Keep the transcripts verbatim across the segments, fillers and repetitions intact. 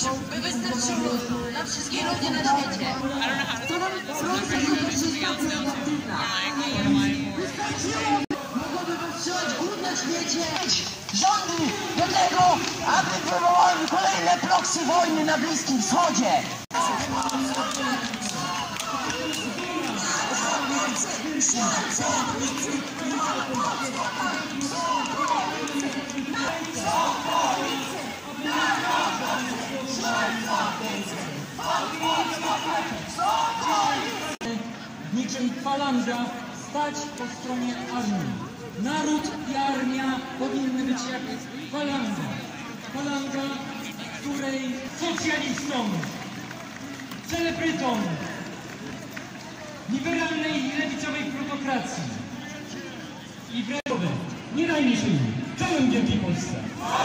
by wystarczyło na wszystkie ludzie na świecie. Wystarczyło, mogłoby powstrzymać głód na świecie. Rządy do tego, aby wywołały kolejne proksy wojny na Bliskim Wschodzie. Niczym falanga stać po stronie armii. Naród i armia powinny być jak falanga. Falanga, której socjalistom, celebrytom liberalnej i lewicowej plutokracji i wręcz nie dajmy się im. Czołem wielkiej Polsce!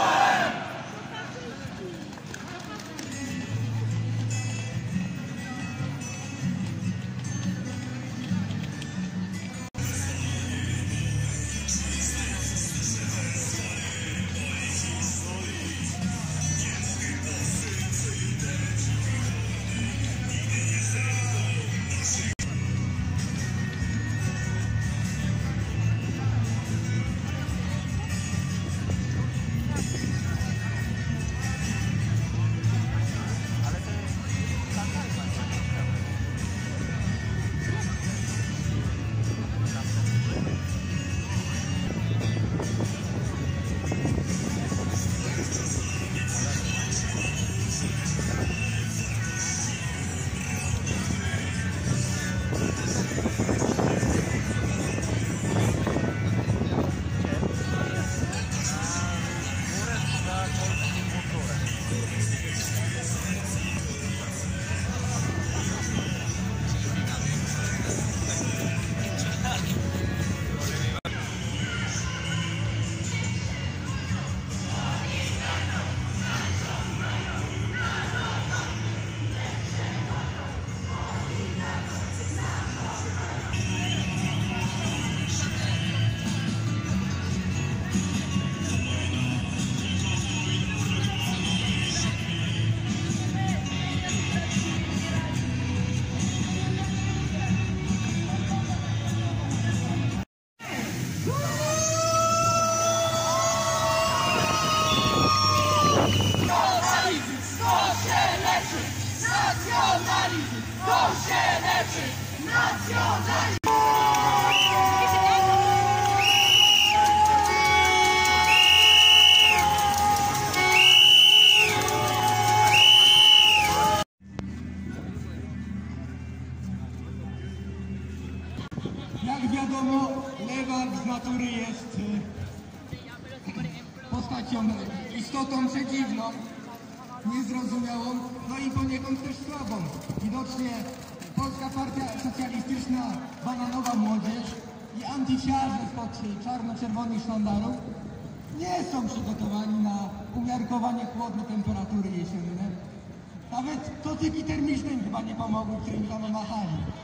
Nacjonalizm to się leczy! Nacjonalizm! Jak wiadomo, lewak z natury jest postacią, istotą przedziwną, niezrozumiałą, no i poniekąd też słabą. Widocznie Polska Partia Socjalistyczna, bananowa młodzież i antysiarze spod czarno-czerwonych sztandarów nie są przygotowani na umiarkowanie chłodne temperatury jesienne. Nawet dotyki termiczne im chyba nie pomogły, którym tam machali.